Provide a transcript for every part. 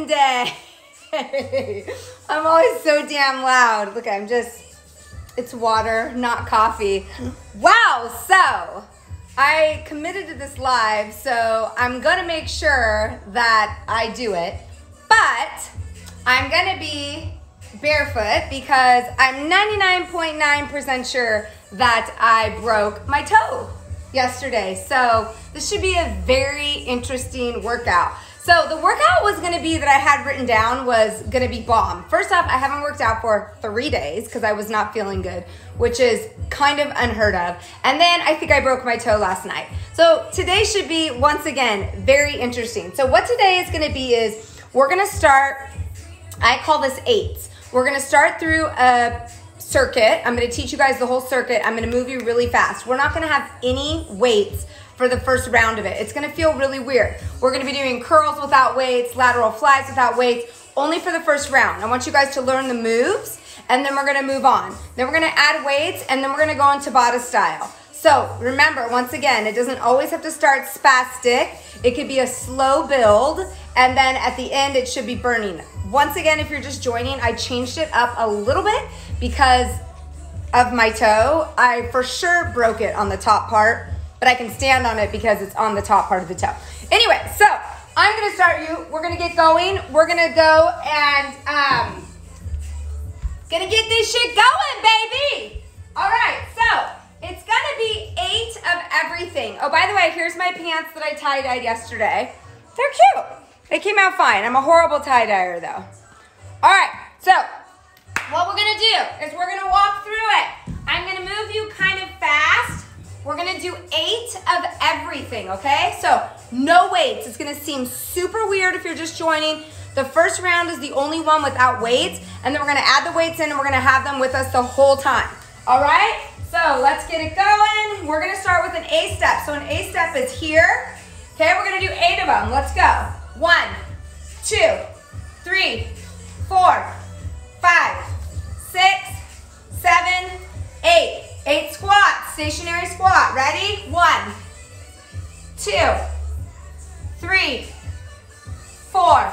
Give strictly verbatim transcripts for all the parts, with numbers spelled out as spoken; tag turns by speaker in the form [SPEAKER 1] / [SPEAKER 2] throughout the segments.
[SPEAKER 1] Monday. I'm always so damn loud. Look, I'm just, it's water, not coffee. Wow, so I committed to this live, so I'm gonna make sure that I do it, but I'm gonna be barefoot because I'm ninety-nine point nine percent sure that I broke my toe yesterday. So this should be a very interesting workout. So the workout was gonna be that I had written down was gonna be bomb. First off, I haven't worked out for three days because I was not feeling good, which is kind of unheard of. And then I think I broke my toe last night. So today should be, once again, very interesting. So what today is gonna be is, we're gonna start, I call this eights. We're gonna start through a circuit. I'm gonna teach you guys the whole circuit. I'm gonna move you really fast. We're not gonna have any weights for the first round of it. It's gonna feel really weird. We're gonna be doing curls without weights, lateral flies without weights, only for the first round. I want you guys to learn the moves, and then we're gonna move on. Then we're gonna add weights, and then we're gonna go on Tabata style. So remember, once again, it doesn't always have to start spastic. It could be a slow build, and then at the end, it should be burning. Once again, if you're just joining, I changed it up a little bit because of my toe. I for sure broke it on the top part, but I can stand on it because it's on the top part of the toe. Anyway, so I'm gonna start you. We're gonna get going. We're gonna go and um, gonna get this shit going, baby. All right, so it's gonna be eight of everything. Oh, by the way, here's my pants that I tie-dyed yesterday. They're cute. They came out fine. I'm a horrible tie-dyer though. All right, so what we're gonna do is we're gonna walk through it. I'm gonna move you kind of fast. We're gonna do eight of everything, okay? So no weights. It's gonna seem super weird if you're just joining. The first round is the only one without weights, and then we're gonna add the weights in and we're gonna have them with us the whole time. All right? So let's get it going. We're gonna start with an A step. So an A step is here. Okay, we're gonna do eight of them. Let's go. One, two, three, four, five, six, seven, eight. Eight squats, stationary squat. Ready? One, two, three, four,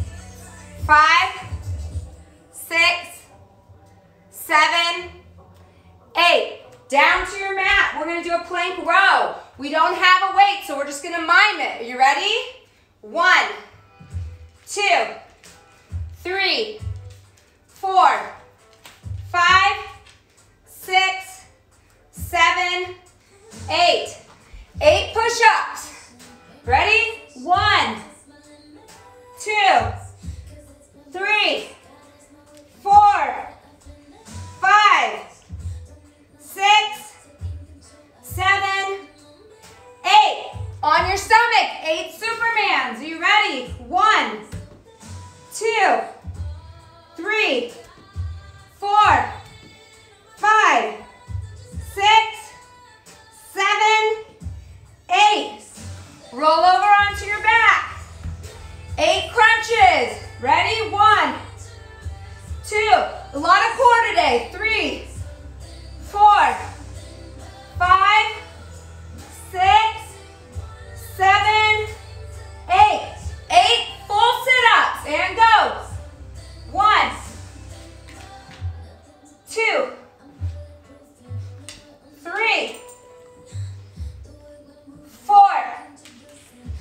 [SPEAKER 1] five, six, seven, eight. Down to your mat. We're gonna do a plank row. We don't have a weight, so we're just gonna mime it. Are you ready? One, two, three, four, five, six, seven, eight. Eight push-ups. Ready? One, two, three, four, five, six, seven, eight. On your stomach, eight Supermans. Are you ready? One, two, three, four, five, six, seven, eight. Roll over onto your back. Eight crunches. Ready? One, two. A lot of core today. Three, four, five, six, seven, eight. Eight full sit-ups. And go. One, two, three, four,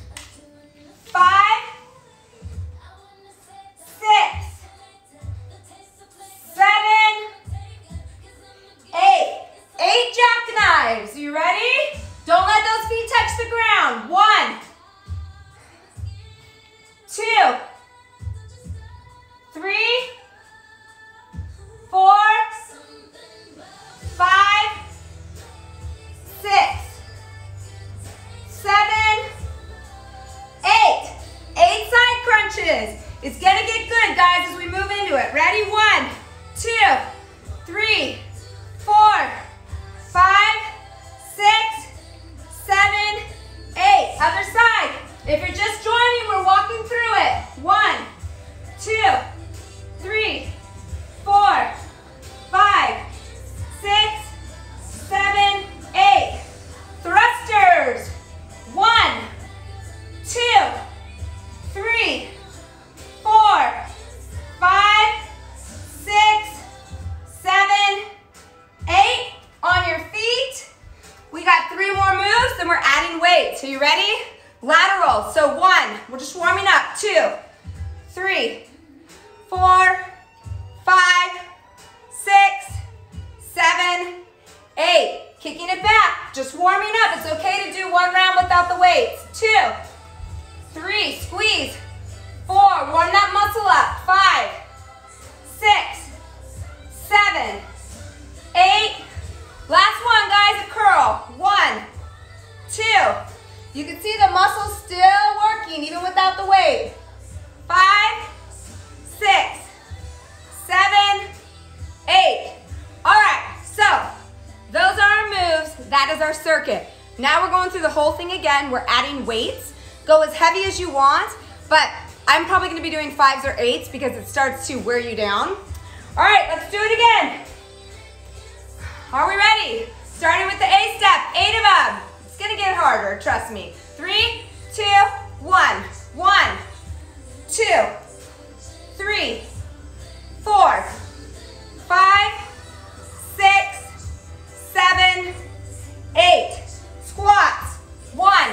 [SPEAKER 1] got three more moves, then we're adding weights. Are you ready? Lateral. So one, we're just warming up. Two, three, four, five, six, seven, eight. Kicking it back, just warming up. It's okay to do one round without the weights. Two, three, squeeze. Four, warm that muscle up. Five, six, seven, eight. Last one, guys, a curl. One, two. You can see the muscles still working even without the weight. Five, six, seven, eight. All right, so those are our moves. That is our circuit. Now we're going through the whole thing again. We're adding weights. Go as heavy as you want, but I'm probably gonna be doing fives or eights because it starts to wear you down. All right, let's do it again. Are we ready? Starting with the A step, eight of them. It's gonna get harder, trust me. Three, two, one. One, two, three, four, five, six, seven, eight. Squats. One,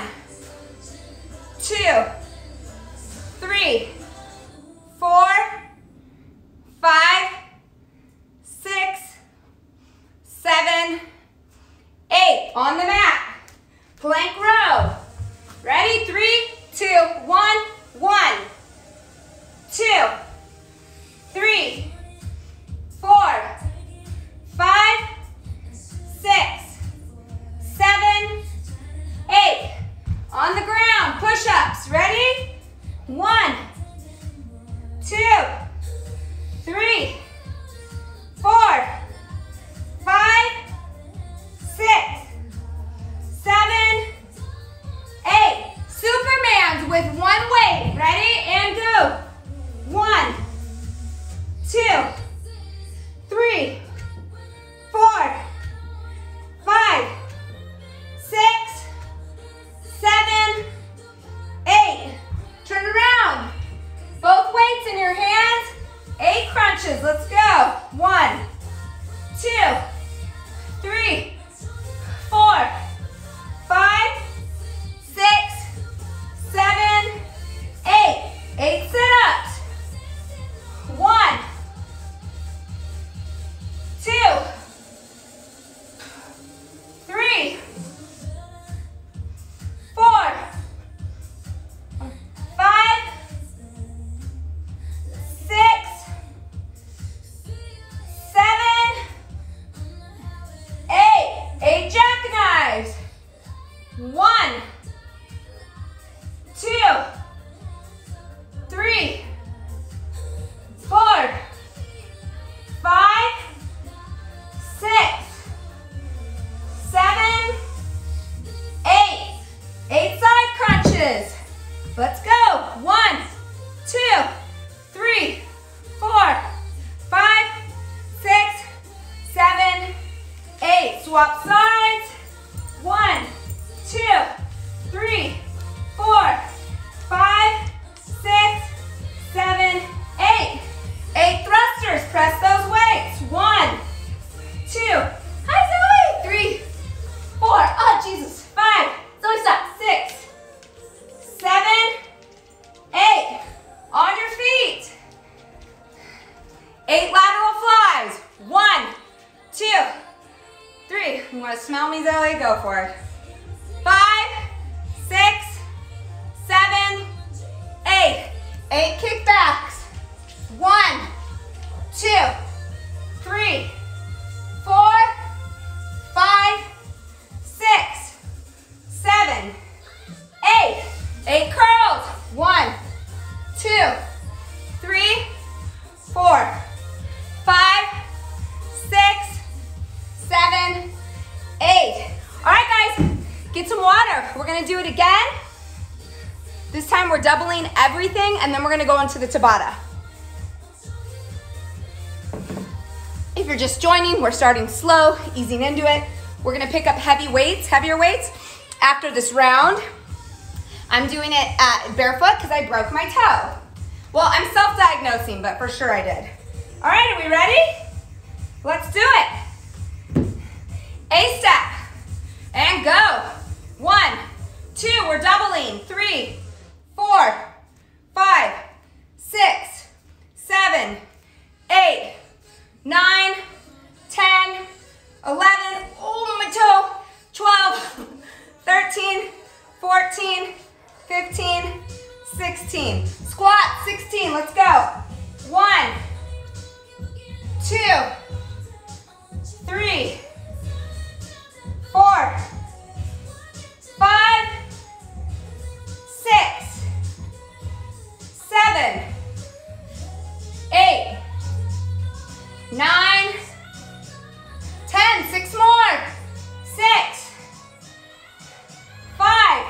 [SPEAKER 1] two, three, four, five, six, seven, eight. On the mat. Plank row. Ready? Three, two, one. One, two, three, four, five, six, seven, eight. On the ground, push-ups. Ready? One, two, three, four, five, six, seven, eight. Supermans with one weight. Ready? And go. One, two, three, four, five, six, seven, eight. Turn around. Both weights in your hands. Eight crunches. Let's go. One, two, three, four, five, six, seven, eight. Eight sit-ups. One, two, three, four, five, six, seven, eight. Eight jackknives. One, two, three, four, five, six, seven, eight. Eight side crunches. Let's go. One, two, three, four, five, six, seven, eight. Swap sides. One, two, three, four, five, six, seven, eight. Eight thrusters. Press those weights. One, two. Hi, Zoe. Three, four. Oh, Jesus. Five. Zoe, stop. Six, seven, eight. On your feet. Eight lateral flies. One, two, three. You want to smell me, Zoe? Go for it. Five, six, seven, eight. Eight kickbacks. One, two, three, four, five, six, seven, eight. Eight curls. One, two, three, four, five, six, seven, eight. All right, guys, get some water. We're gonna do it again. This time we're doubling everything, and then we're gonna go into the Tabata. If you're just joining, we're starting slow, easing into it. We're gonna pick up heavy weights, heavier weights after this round. I'm doing it at barefoot because I broke my toe. Well, I'm self-diagnosing, but for sure I did. All right, are we ready? Let's do it. A step. And go. One, two, we're doubling. Three, four, five, six, seven, eight, nine, ten, eleven, oh my toe, twelve, thirteen, fourteen, fifteen, sixteen. Squat, sixteen, let's go. One, two, three, four, five, six, seven, eight, nine, ten. Six more. Six, five,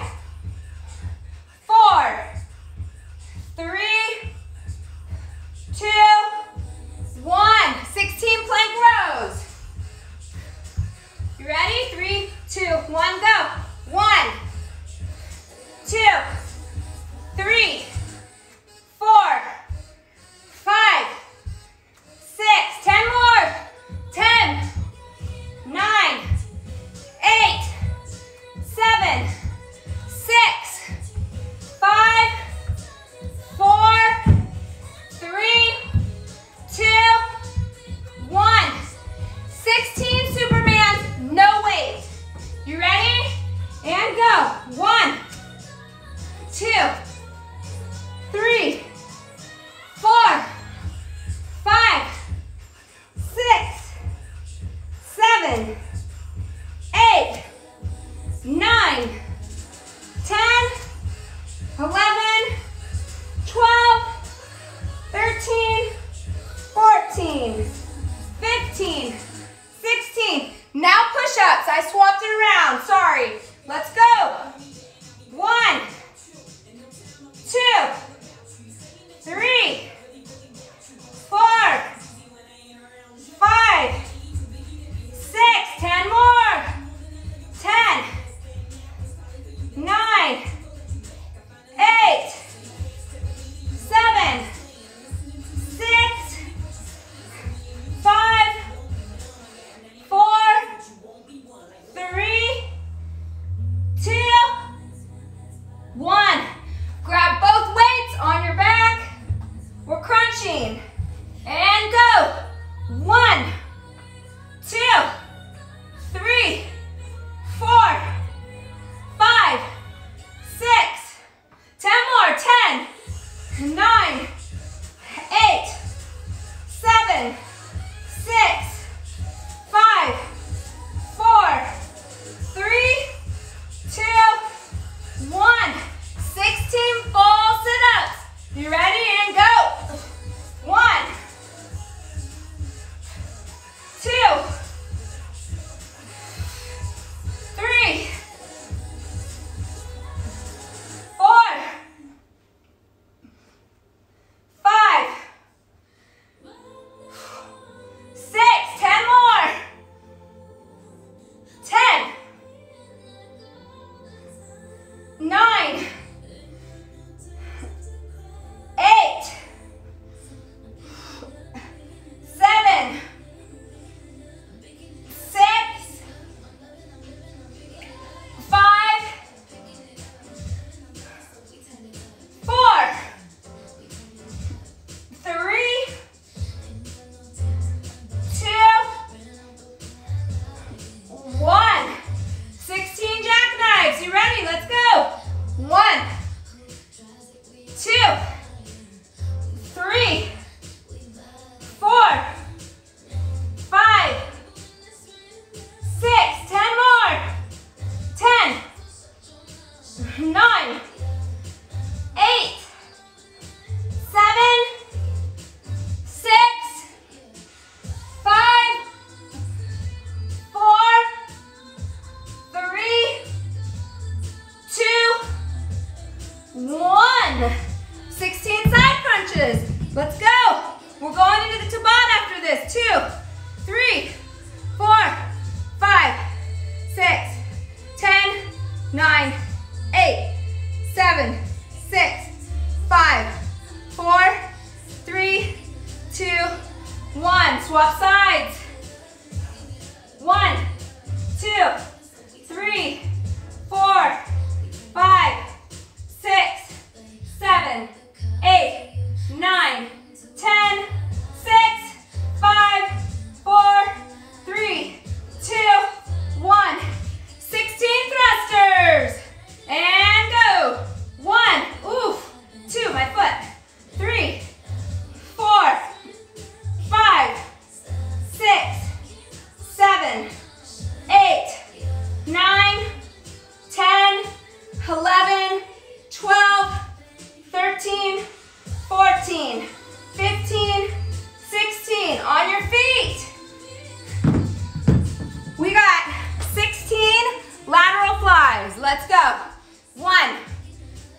[SPEAKER 1] four, three, two, one. sixteen plank rows. You ready? Three, two, one, go. One, two, three, four, five, six, ten more. Ten, nine, eight, seven, six, five, four, three, two, one. sixteen Supermans, no weight. You ready? And go. One, two, three, four, five, six, seven, eight, nine, ten, eleven, twelve, thirteen, fourteen, fifteen, sixteen. Now push-ups. I swapped it around. Sorry. Let's go. One, two, three, four, five, six, ten more. Ten, nine, eight, seven, six, five, four, three, two, one. Grab both weights on your back. We're crunching. And go. One, two, three, four, five, six, ten more. Ten, nine, eight, seven, six, five, four, three, two, one. sixteen full sit-ups. You ready? And go. One, two, three, four, five, six, ten more. Ten, nine, eight, seven, six, five, four, three, two, one. sixteen jackknives. You ready? Let's go. One, two, three, four, five, six, ten more. Ten, nine, eight, seven, six, five, four, three, two, one. sixteen side crunches. Let's go. We're going into the Tabata after this. Two, three, four, five, six, ten, nine, eight, seven, six, five, four, three, two, one. Swap sides. One, two, three,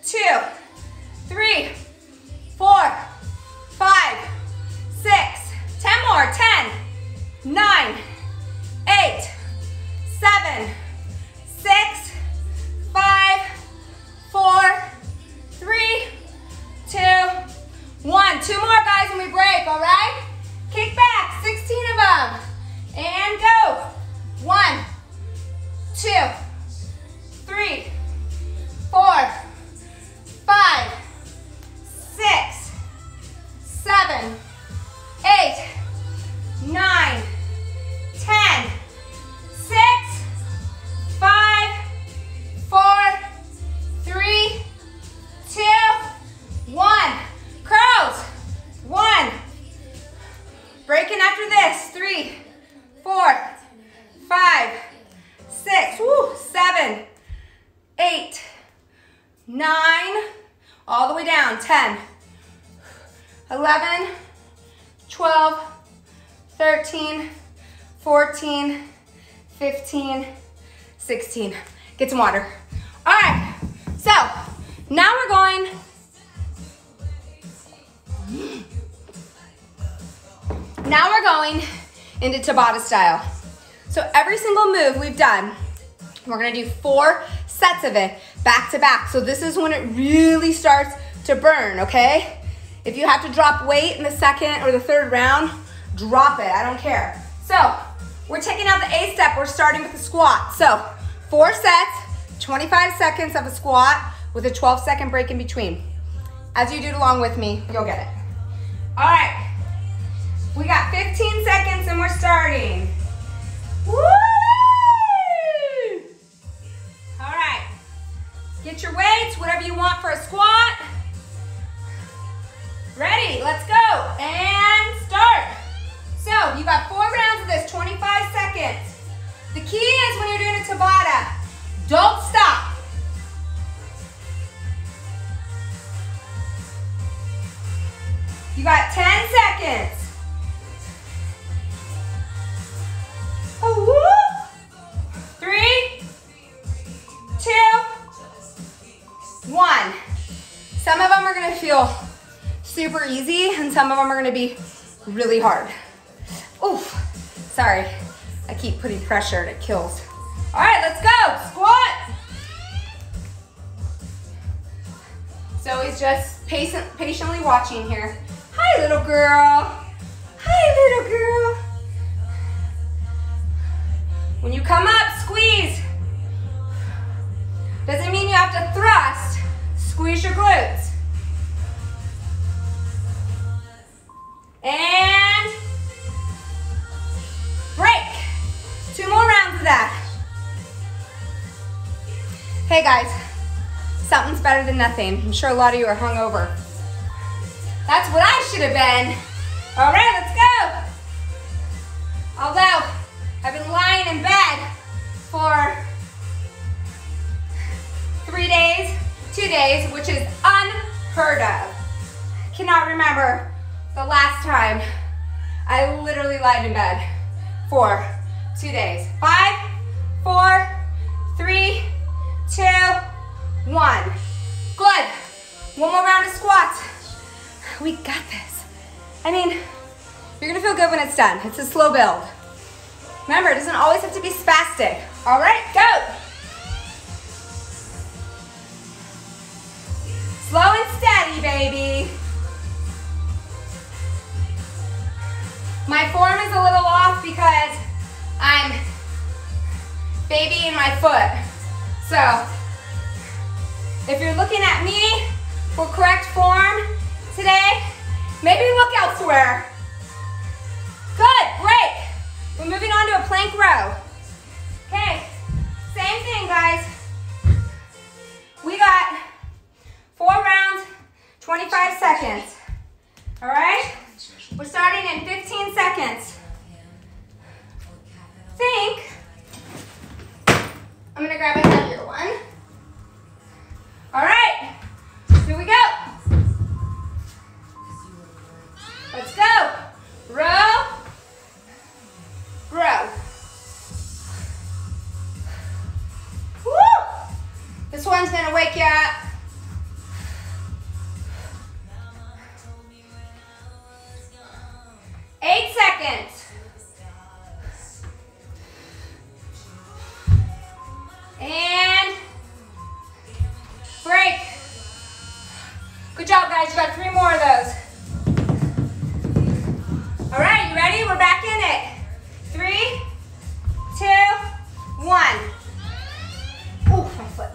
[SPEAKER 1] two, three, four, five, six, ten more, ten, nine, eight, seven, six, five, four, three, two, one. Two more, guys, and we break, all right? Kick back, sixteen of them. And go. One, two, three, four, five, six, seven, eight, nine, ten, six, five, four, three, two, one. Curls. One. Breaking after this. Three, four, five, six, woo, seven, eight, nine, all the way down, ten, eleven, twelve, thirteen, fourteen, fifteen, sixteen. Get some water. All right, so now we're going Now we're going into Tabata style. So every single move we've done, we're gonna do four sets of it back to back. So this is when it really starts to burn, okay? If you have to drop weight in the second or the third round, drop it, I don't care. So we're taking out the A step, we're starting with the squat. So four sets, twenty-five seconds of a squat with a twelve second break in between. As you do it along with me, you'll get it. All right. We got fifteen seconds and we're starting. Woo! All right. Get your weights, whatever you want for a squat. Ready, let's go. And start. So you got four rounds of this, twenty-five seconds. The key is when you're doing a Tabata, don't stop. You got ten seconds. Three, two, one. Some of them are gonna feel super easy and some of them are gonna be really hard. Oof, sorry. I keep putting pressure and it kills. All right, let's go, squat. Zoe's just patient, patiently watching here. Hi, little girl. Hi, little girl. When you come up, squeeze. Doesn't mean you have to thrust. Squeeze your glutes. And break. Two more rounds of that. Hey guys, something's better than nothing. I'm sure a lot of you are hungover. That's what I should have been. All right, let's go. Although, I've been lying in bed for three days, two days, which is unheard of. Cannot remember the last time I literally lied in bed for two days. Five, four, three, two, one. Good. One more round of squats. We got this. I mean, you're gonna feel good when it's done. It's a slow build. Remember, it doesn't always have to be spastic. All right, go. Slow and steady, baby. My form is a little off because I'm babying my foot. So, if you're looking at me for correct form today, maybe look elsewhere. Good, break. We're moving on to a plank row. Okay, same thing, guys. We got four rounds, twenty-five seconds. All right? We're starting in fifteen seconds. Think. I'm gonna grab a heavier one. All right, here we go. Let's go. Row. Row. Woo! This one's gonna wake you up. guys. You got three more of those. All right, you ready? We're back in it. Three, two, one. Oh, my foot.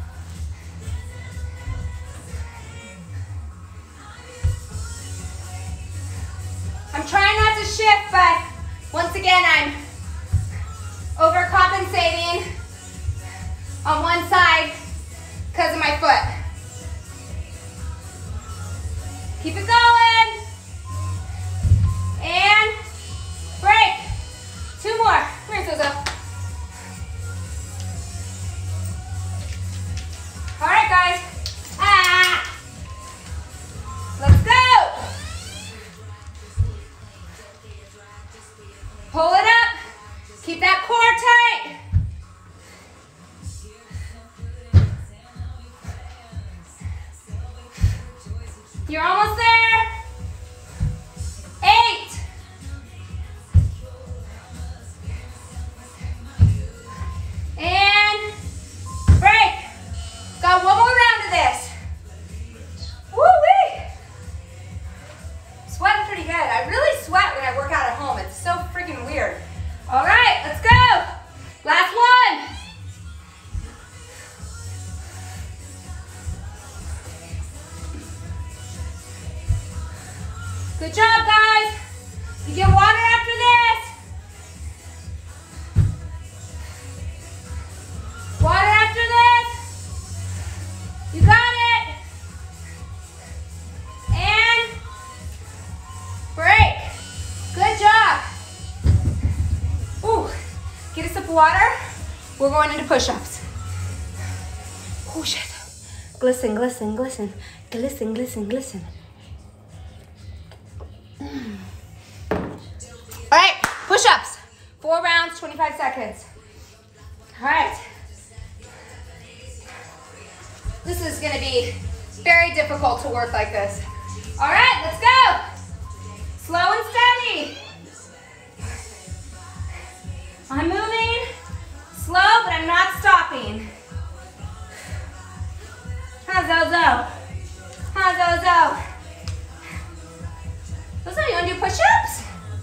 [SPEAKER 1] I'm trying not to shift, but once again, I'm overcompensating on one side because of my foot. Keep it going. And break. Two more. Come here, Zozo. All right, guys. Ah. Let's go. Pull it up. Keep that core tight. You're almost there. Eight. And break. Got one more round of this. Woo-wee. Sweating pretty good. I really sweat when I work out at home. It's so freaking weird. All right, let's go. Last one. Good job, guys. You get water after this. Water after this. You got it. And break. Good job. Ooh. Get a sip of water. We're going into push-ups. Oh, shit. Glisten, glisten, glisten. Glisten, glisten, glisten. All right, push-ups. Four rounds, twenty-five seconds. All right. This is gonna be very difficult to work like this. All right, let's go. Slow and steady. I'm moving slow, but I'm not stopping. Huh, Zozo? Huh, Zozo? Zozo, you wanna do push-ups?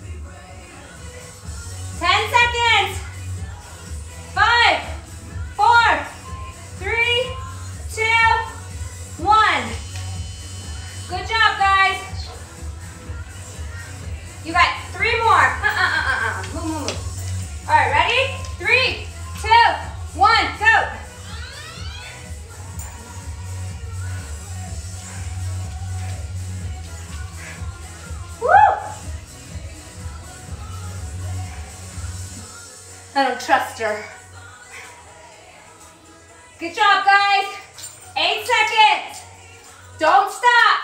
[SPEAKER 1] ten seconds. Five, four, three, two, one. Good job, guys. You got three more. Uh-uh-uh-uh-uh. Move, move, move. All right, ready? Three, two, one, go. Woo! I don't trust her. Good job, guys. Eight seconds. Don't stop.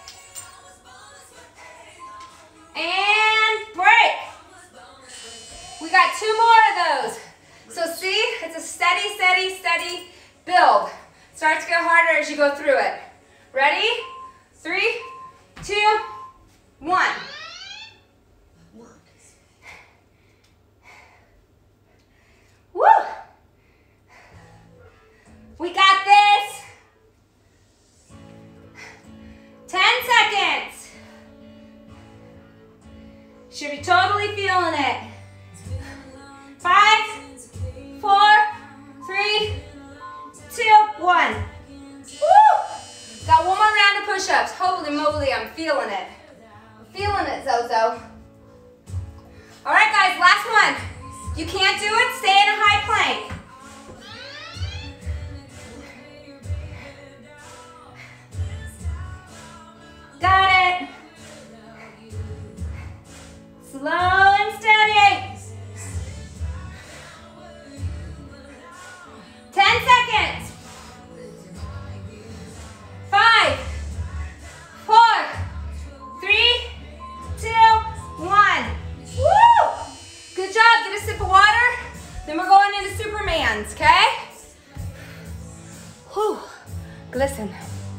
[SPEAKER 1] And break. We got two more of those. So see, it's a steady, steady, steady build. Starts to get harder as you go through it. Ready? Three, two, one. Woo! We got this. ten seconds. Should be totally feeling it. Five, four, three, two, one. Woo! Got one more round of push-ups. Holy moly, I'm feeling it. I'm feeling it, Zozo. All right, guys, last one. You can't do it, stay in a high plank. Got it. Slow and steady. ten seconds. Five, four, three, two, one. Woo! Good job. Get a sip of water. Then we're going into Supermans, okay? Whew. Glisten.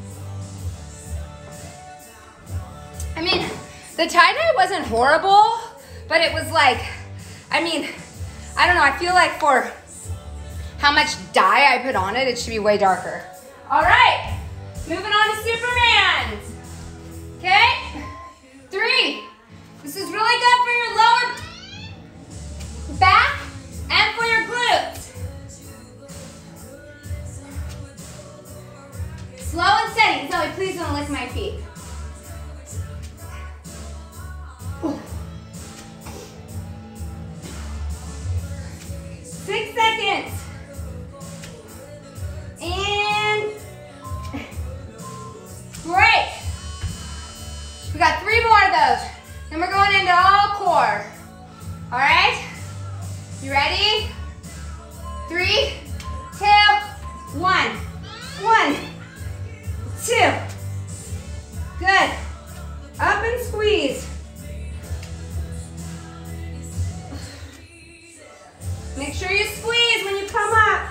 [SPEAKER 1] I mean, the tie-dye wasn't horrible, but it was like, I mean, I don't know, I feel like for how much dye I put on it, it should be way darker. All right, moving on to Supermans. Okay? Three. This is really good for your lower back and for your glutes. Slow and steady. Zoe, please don't lick my feet. Six seconds. And break. We got three more of those. Then we're going into all core. All right? You ready? Three, two, one. One, two. Good. Up and squeeze. Make sure you squeeze when you come up.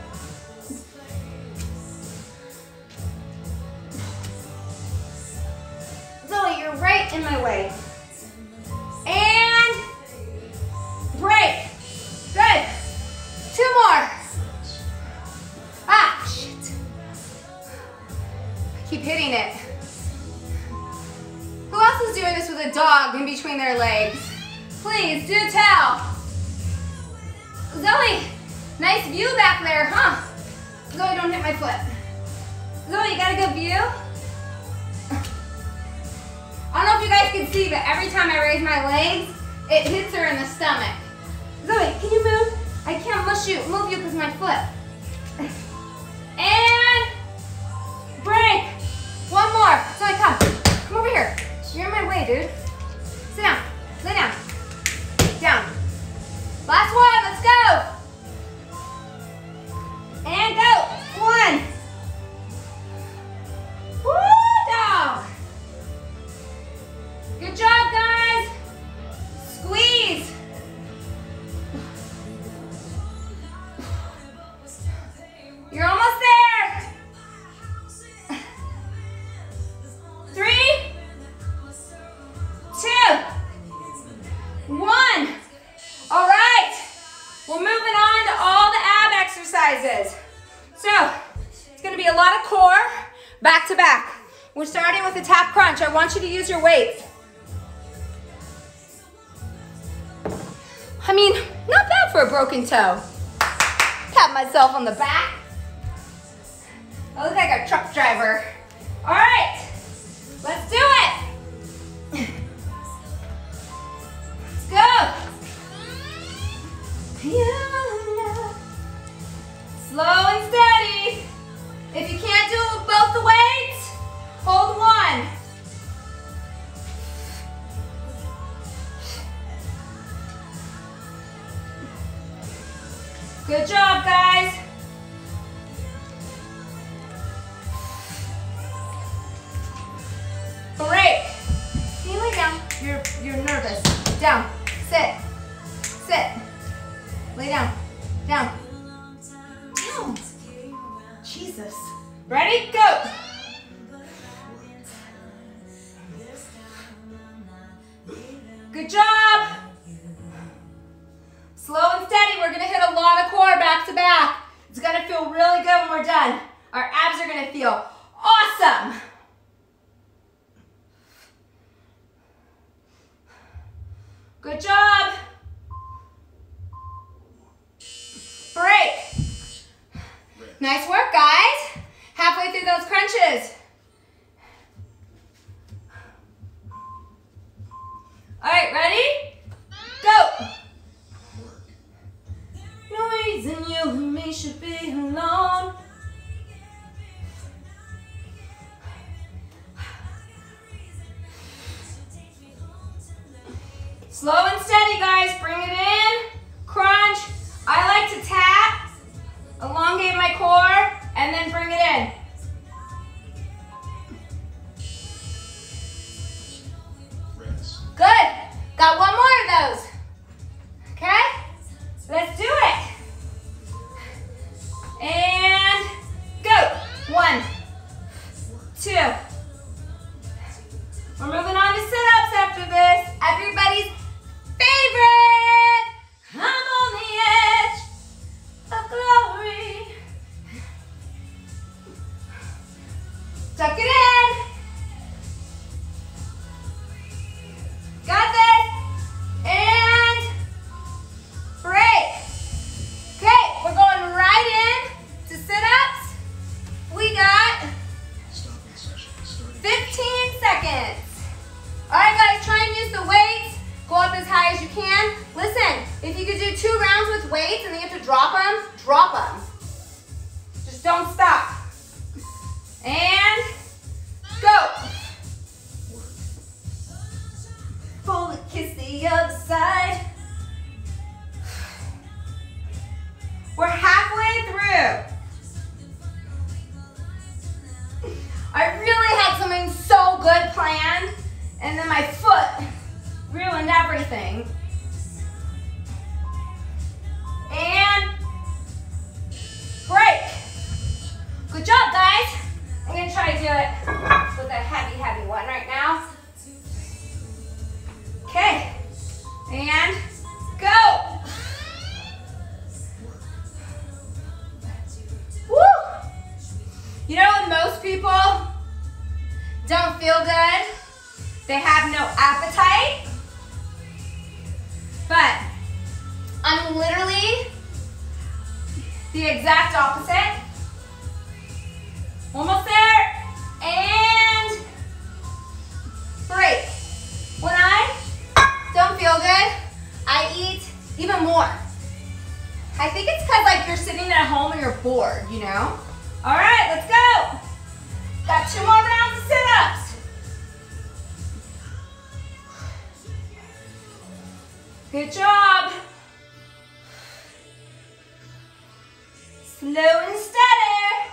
[SPEAKER 1] Zoe, you're right in my way. And break. Good. Two more. Ah, shit. I keep hitting it. Who else is doing this with a dog in between their legs? Please do tell. Zoe, nice view back there, huh? Zoe, don't hit my foot. Zoe, you got a good view? I don't know if you guys can see, but every time I raise my legs, it hits her in the stomach. Zoe, can you move? I can't mush you, move you because my foot. And break. One more. Zoe, come. Come over here. You're in my way, dude. Sit down. Lay down. Down. Last one. Let's go. And go. One. Woo, dog. Good job, guys. Squeeze. You're almost there. Three, two, one. All right. We're moving on to all the ab exercises. So, it's going to be a lot of core, back to back. We're starting with a tap crunch. I want you to use your weights. I mean, not bad for a broken toe. Pat myself on the back. I look like a truck driver. All right, let's do it. Let's go. Slow and steady. If you can't do it with both the weights, hold one. Good job, guys. Break. Can you lay down? You're, you're nervous. Down. Sit. Sit. Lay down. Down. Down. Jesus. Ready? Go. Good job. Slow and steady. We're going to hit a lot of core back to back. It's going to feel really good when we're done. Our abs are going to feel awesome. Good job. Break. Nice work, guys. Halfway through those crunches. All right, ready? Go. No reason you and me should be alone. Slow and steady, guys. Bring it in. Crunch. I like to tap, elongate my core, and then bring it in. Good. Got one more of those. Okay? Let's do it. And go. One, two. We're moving on to sit-ups after this. Everybody's favorite. I'm on the edge of glory. Tuck it in. so good planned, and then my foot ruined everything. And break. Good job, guys. I'm gonna try to do it with a heavy, heavy one right now. Okay, and go. Woo! You know when most people don't feel good, they have no appetite, but I'm literally the exact opposite. Almost there, and break. When I don't feel good, I eat even more. I think it's because like you're sitting at home and you're bored, you know? All right, let's go. Got two more rounds of sit-ups. Good job. Slow and steady.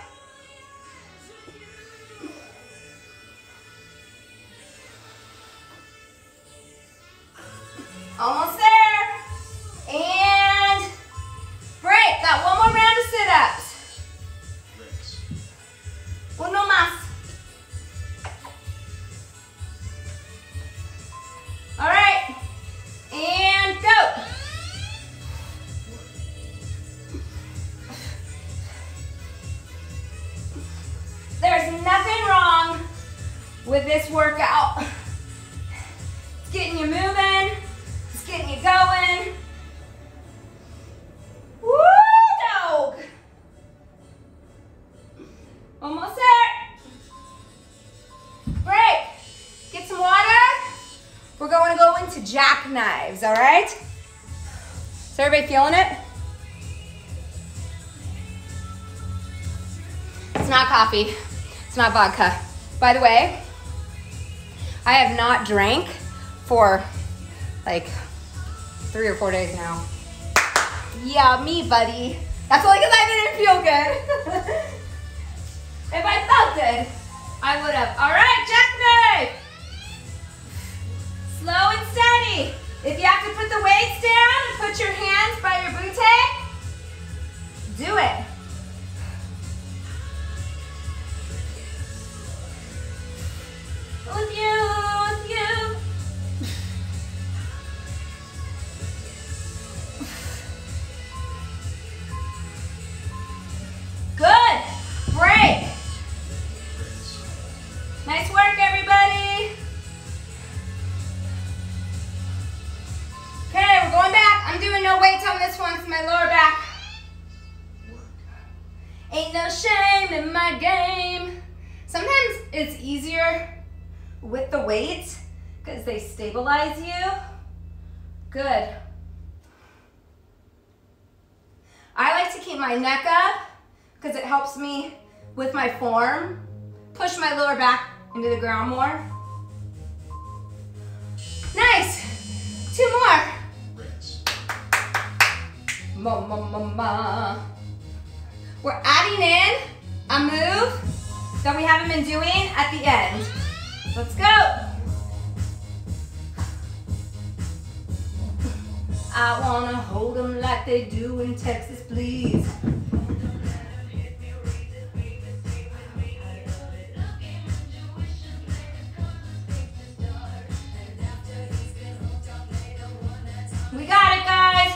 [SPEAKER 1] Almost there. And break. Got one more round of sit-ups. Uno más. All right. And go. There's nothing wrong with this workout. It's getting you moving. It's getting you going. Woo, dog. Almost there. Break. Get some water. We're going to go into jackknives, all right? Is everybody feeling it? It's not coffee. It's not vodka. By the way, I have not drank for like three or four days now. Yeah, me, buddy. That's only because I didn't feel good. If I felt good, I would have. All right, jackknife. Slow and steady. If you have to put the weights down and put your hands by your butte, do it. With you, with you. Good. Break. Nice work, everybody. Okay, we're going back. I'm doing no weights on this one because my lower back. Ain't no shame in my game. Sometimes it's easier with the weights because they stabilize you. Good. I like to keep my neck up because it helps me with my form. Push my lower back into the ground more. Nice. Two more. Ma, ma, ma, ma. We're adding in a move that we haven't been doing at the end. Let's go. I wanna hold them like they do in Texas, please. We got it, guys.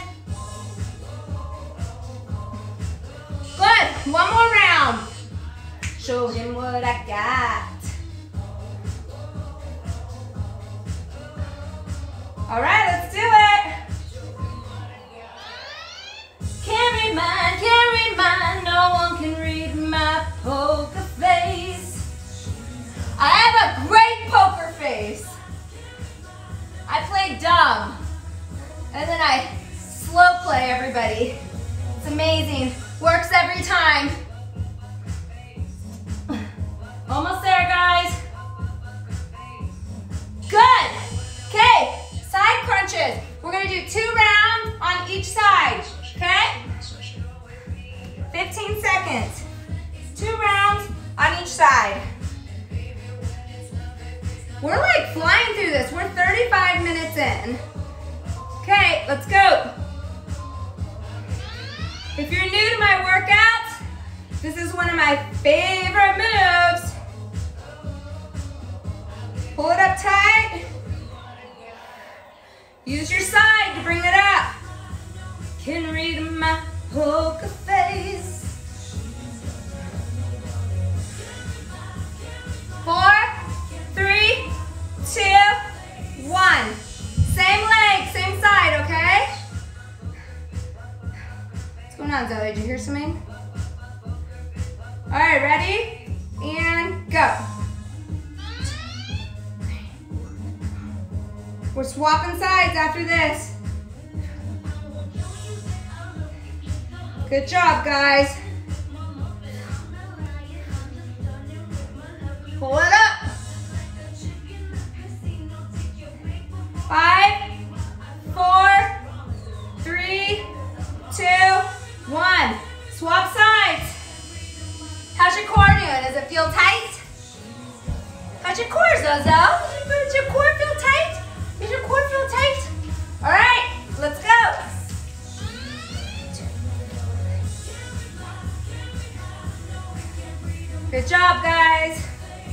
[SPEAKER 1] Good, one more round. Show him what I got. All right, let's do it. Can't read mine, can't read mine. No one can read my poker face. I have a great poker face. I play dumb. And then I slow play everybody. It's amazing. Works every time. Almost there, guys. Good. Okay, side crunches. We're gonna do two rounds on each side, okay? fifteen seconds. Two rounds on each side. right, flying through this. We're thirty-five minutes in. Okay, let's go. If you're new to my workouts, this is one of my favorite moves. Pull it up tight. Use your side to bring it up. Can read my poker face. Four, three, two, one. Same leg, same side, okay? What's going on, Zoe? Did you hear something? All right, ready? And go. We're swapping sides after this. Good job, guys. Pull it up. Five, four, three, two, one. Swap sides. How's your core doing? Does it feel tight? How's your core, Zozo? Does your core feel tight? Does your core feel tight? All right, let's go. Good job, guys.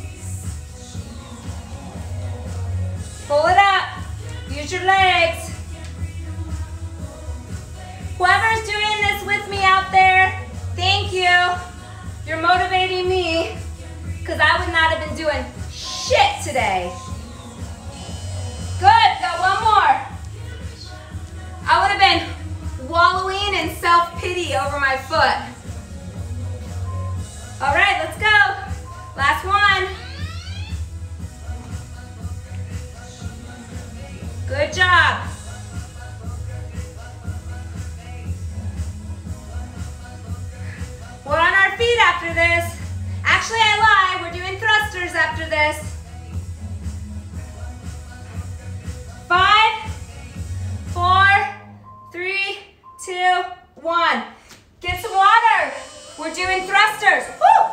[SPEAKER 1] Pull it up. Use your legs. Whoever's doing this with me out there, thank you. You're motivating me because I would not have been doing shit today. Good, got one more. I would have been wallowing in self-pity over my foot. All right, let's go. Last one. Good job. We're on our feet after this. Actually, I lied. We're doing thrusters after this. Five, four, three, two, one. Get some water. We're doing thrusters. Woo!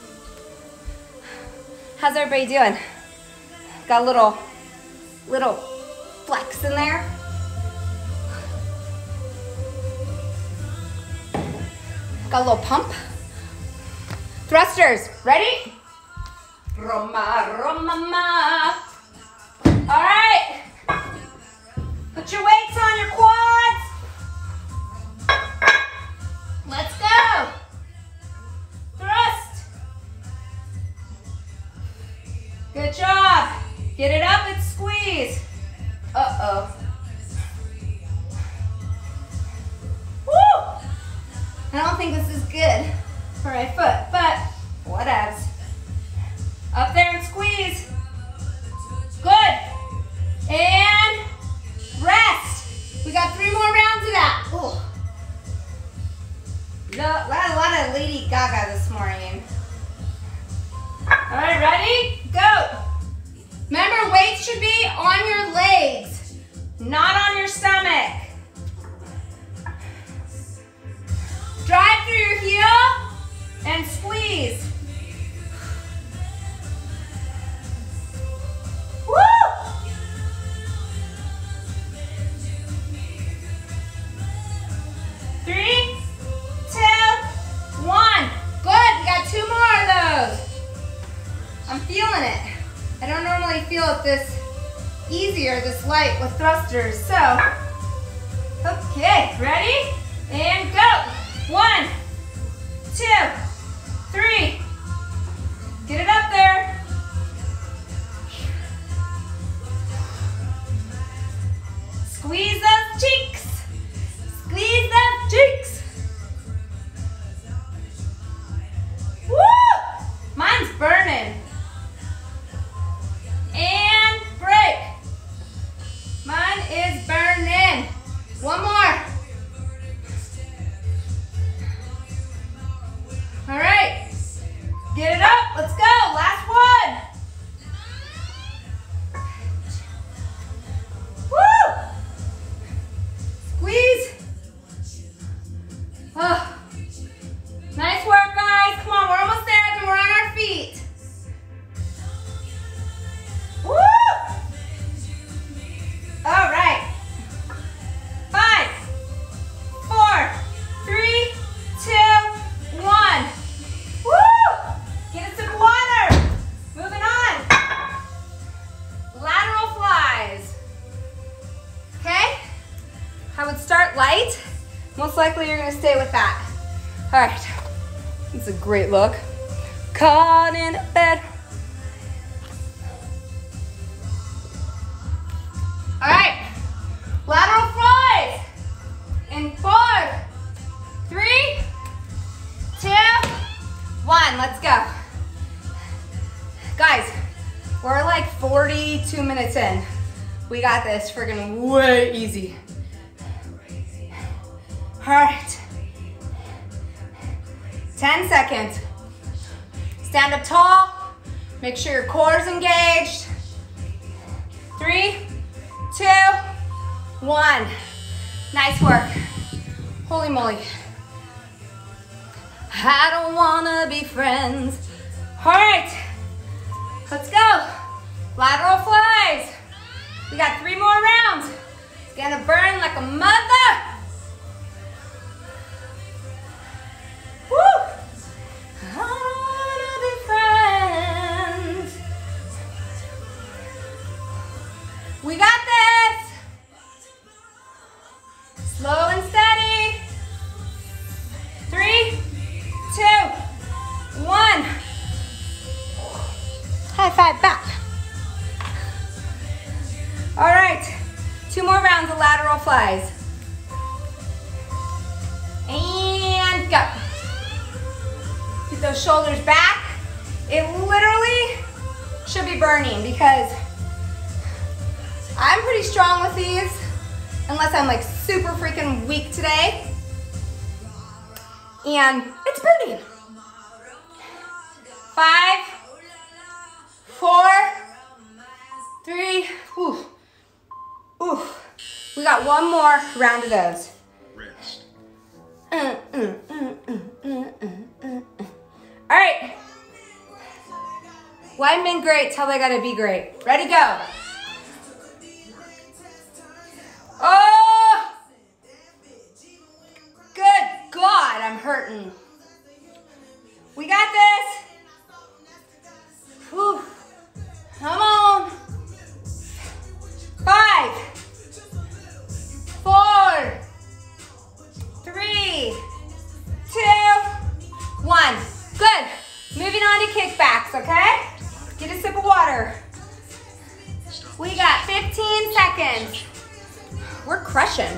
[SPEAKER 1] How's everybody doing? Got a little, little flex in there. Got a little pump. Thrusters, ready? Roma, Roma, ma. All right. Put your weights on your quads. Let's go. Thrust. Good job. Get it up and squeeze. Uh-oh. Woo! I don't think this is good for my foot, but whatevs. Up there and squeeze. Good. And rest. We got three more rounds of that. Ooh. No, a lot of Lady Gaga this morning. All right, ready? Go. Remember, weights should be on your legs, not on your stomach. Drive through your heel and squeeze. Woo! Three, two, one. Good, we got two more of those. I'm feeling it. I don't normally feel it this easy or this light with thrusters, so. Okay, ready? And go. One, two, three. Get it up there. Squeeze those cheeks. Squeeze those cheeks. Woo! Mine's burning. And break. Mine is burning. One more. All right. Get it up. Let's go. Last one. Woo! Squeeze. Oh. Nice work, guys. Come on, we're almost there, and we're on our feet. Woo! most likely you're gonna stay with that. All right, it's a great look. Caught in a bed. All right, lateral flies in four, three, two, one. Let's go. Guys, we're like forty-two minutes in. We got this friggin' way easy. All right, ten seconds. Stand up tall, make sure your core is engaged. Three, two, one. Nice work. Holy moly. I don't wanna be friends. All right, let's go. Lateral flies. We got three more rounds. It's gonna burn like a mother. Woo! I don't wanna be friends. We got this. Slow and steady. Three, two, one. High five back. All right, two more rounds of lateral flies. And go. Keep those shoulders back. It literally should be burning because I'm pretty strong with these, unless I'm like super freaking weak today. And it's burning. Five, four, three, ooh, ooh. We got one more round of those.
[SPEAKER 2] Rest.
[SPEAKER 1] Uh, uh, uh, uh, uh, uh, uh. All right. Why men great till they gotta be great? Ready, go. Oh! Good God, I'm hurting. We got this. Whew. Come on. Five, four, three, two, one. Good. Moving on to kickbacks, okay? Get a sip of water. We got fifteen seconds. We're crushing.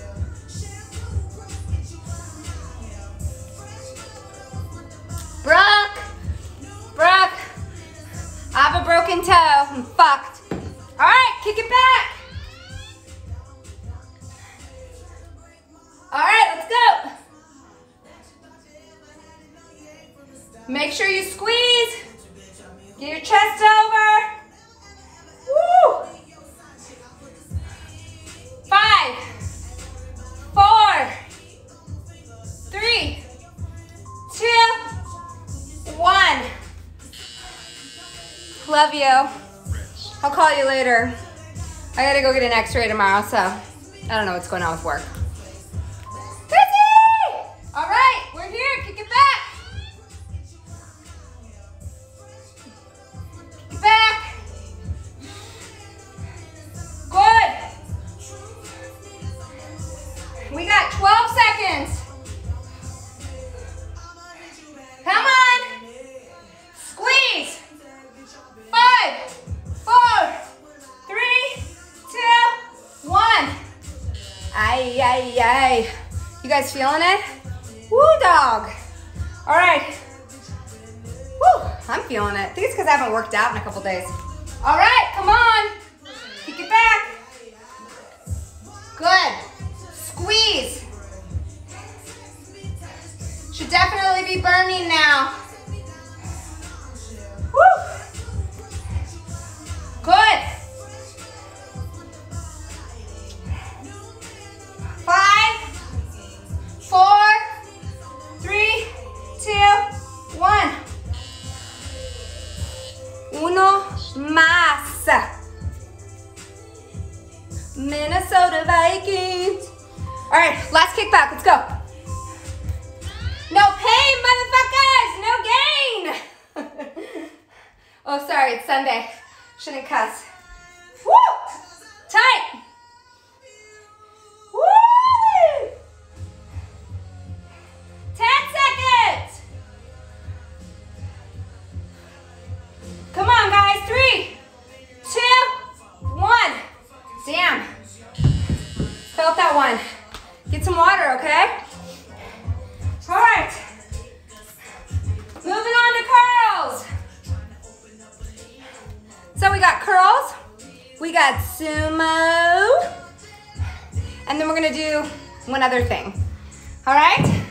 [SPEAKER 1] Brooke, Brooke, I have a broken toe. I'm fucked. All right, kick it back. All right, let's go. Make sure you squeeze. Get your chest over. Woo! Five, four, three, two, one. Love you. I'll call you later. I gotta go get an x-ray tomorrow, so I don't know what's going on with work. Busy! All right, we're here, kick it back. Kick it back. Good. We got twelve seconds. Come on. Squeeze. Five, four, three, two, one. Ay, ay, ay. You guys feeling it? Woo, dog. All right. Woo, I'm feeling it. I think it's because I haven't worked out in a couple days. All right, come on. Kick it back. Good. Squeeze. Should definitely be burning now. Woo. Good. Five, four, three, two, one. Uno más. Minnesota Vikings. All right, last kickback, let's go. No pain, motherfuckers, no gain. Oh, sorry, it's Sunday. Shouldn't cuss. Woo! Tight. Woo! that sumo. And then we're gonna do one other thing. All right?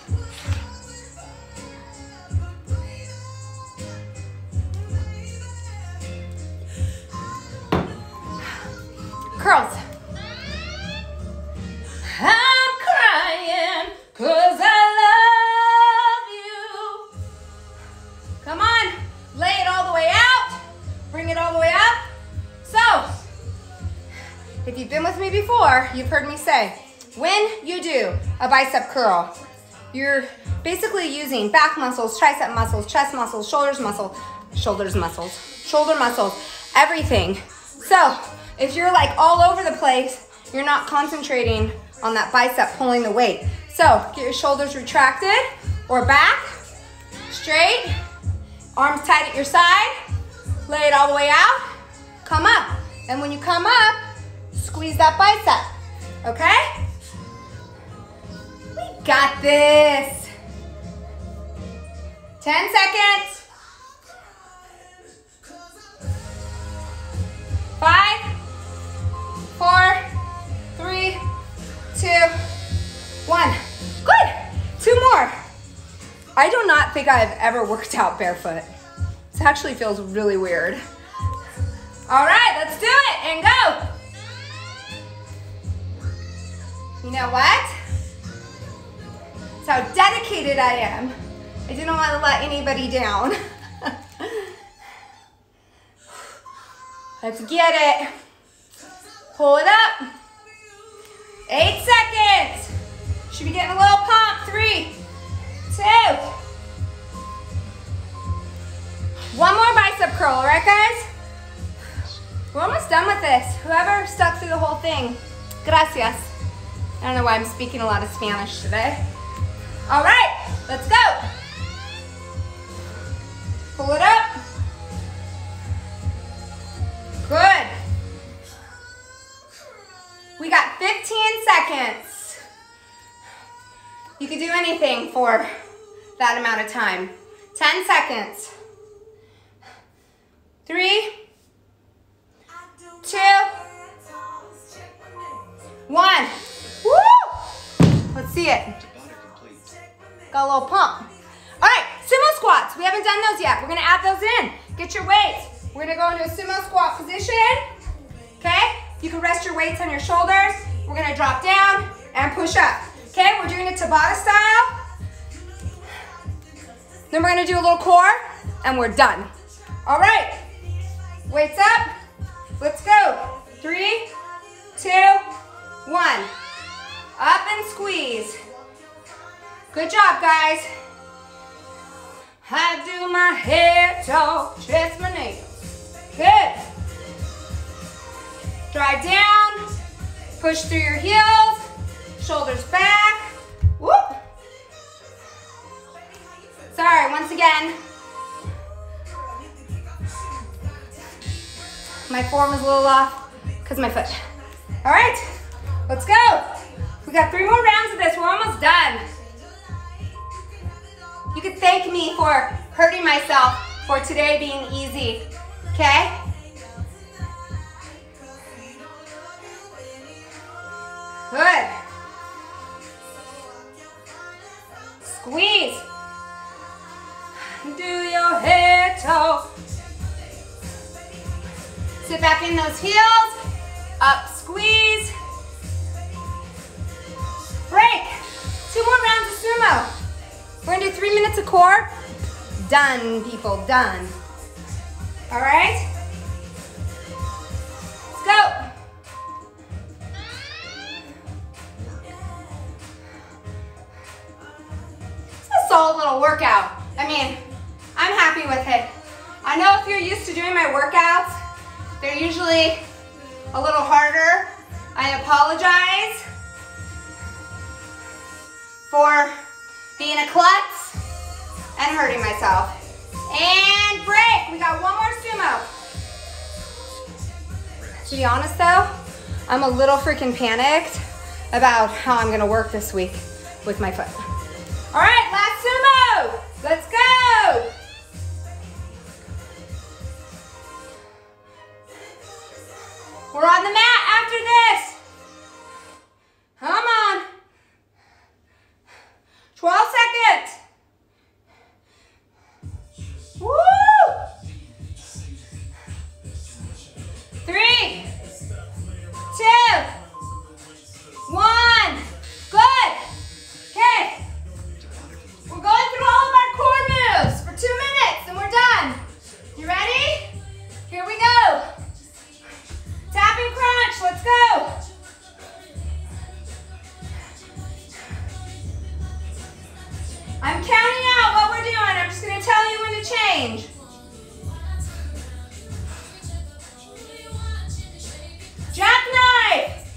[SPEAKER 1] Curls. I'm crying 'cause I love you. Come on, lay it all the way out. Bring it all the way up. So, if you've been with me before, you've heard me say, when you do a bicep curl, you're basically using back muscles, tricep muscles, chest muscles, shoulders muscle, shoulders muscles, shoulder muscles, everything. So, if you're like all over the place, you're not concentrating on that bicep pulling the weight. So, get your shoulders retracted or back, straight, arms tight at your side, lay it all the way out, come up. And when you come up, squeeze that bicep, okay? We got this. ten seconds. Five, four, three, two, one. Good. Two more. I do not think I've ever worked out barefoot. This actually feels really weird. All right, let's do it and go. You know what? That's how dedicated I am. I didn't want to let anybody down. Let's get it. Pull it up. Eight seconds. Should be getting a little pump. Three, two. One more bicep curl, all right, guys? We're almost done with this. Whoever stuck through the whole thing, gracias. I don't know why I'm speaking a lot of Spanish today. All right, let's go. Pull it up. Good. We got fifteen seconds. You could do anything for that amount of time. ten seconds. Three, two, one. Woo! Let's see it. Got a little pump. All right, sumo squats. We haven't done those yet. We're gonna add those in. Get your weights. We're gonna go into a sumo squat position, okay? You can rest your weights on your shoulders. We're gonna drop down and push up, okay? We're doing it Tabata style. Then we're gonna do a little core, and we're done. All right, weights up. Let's go. Three, two, one. Up and squeeze. Good job, guys. I do my head, toe, chest, my nails. Good. Drive down, push through your heels, shoulders back. Whoop. Sorry, once again. My form is a little off because of my foot. All right, let's go. We got three more rounds of this. We're almost done. You could thank me for hurting myself for today being easy, okay? Good. Squeeze. Do your head toe. Sit back in those heels. Up, squeeze. Break. Two more rounds of sumo. We're gonna do three minutes of core. Done, people, done. All right? Let's go. It's a solid little workout. I mean, I'm happy with it. I know if you're used to doing my workouts, they're usually a little harder. I apologize for being a klutz and hurting myself. And break. We got one more sumo. To be honest though, I'm a little freaking panicked about how I'm gonna work this week with my foot. All right, last sumo. Let's go. We're on the mat after this. Come on. twelve seconds. Woo! Three, two, one. Good. Okay. We're going through all of our core moves for two minutes and we're done. You ready? Here we go. Tap and crunch. Let's go. I'm counting out what we're doing. I'm just going to tell you when to change. Jackknife.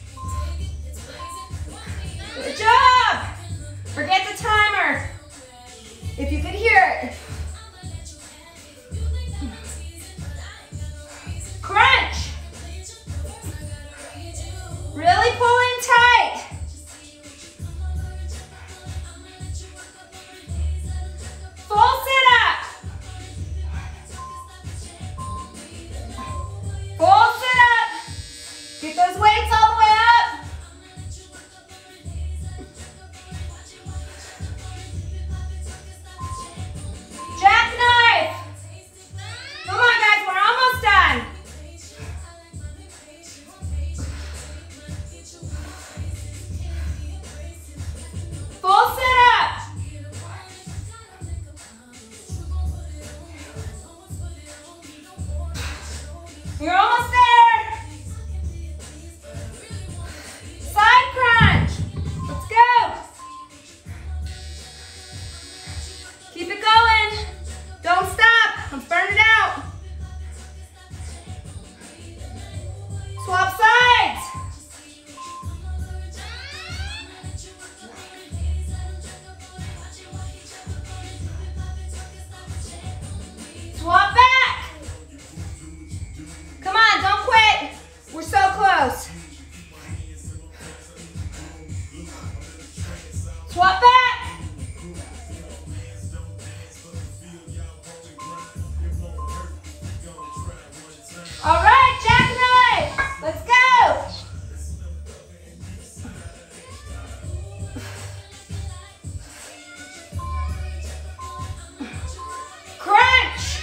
[SPEAKER 1] Good job. Forget the timer. If you could hear it. Crunch. Really pull in tight. Full sit-up. Full sit-up. Get those weights all the way up. Jackknife. Come on, guys, we're almost done. Full sit-up. You're almost there. Side crunch. Let's go. Keep it going. Don't stop. Let's burn it out. Swap sides. Swap back. Come on, don't quit. We're so close. Swap back. All right, jackknife. Let's go. Crunch.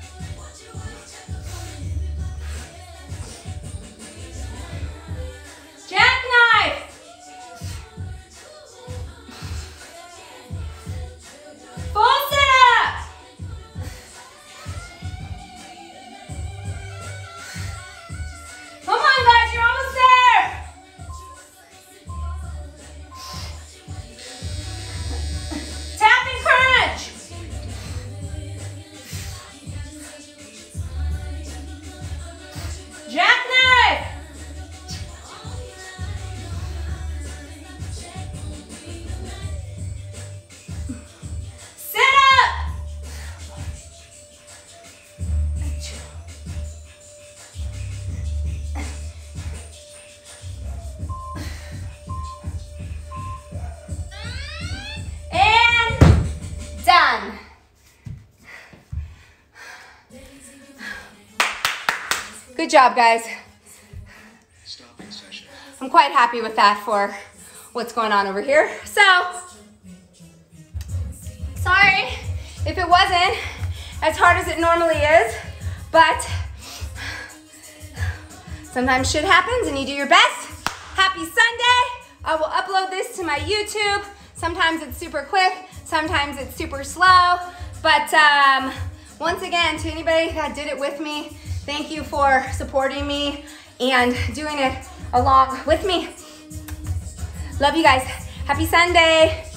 [SPEAKER 1] Jackknife. Full sit-up. Come on, guys, you're almost there. Tap and crunch. Jackknife. Sit up. And done. Good job, guys. I'm quite happy with that for what's going on over here. So, sorry if it wasn't as hard as it normally is, but sometimes shit happens and you do your best. Happy Sunday. I will upload this to my YouTube. Sometimes it's super quick, sometimes it's super slow, but um, once again, to anybody that did it with me, thank you for supporting me and doing it along with me. Love you guys. Happy Sunday.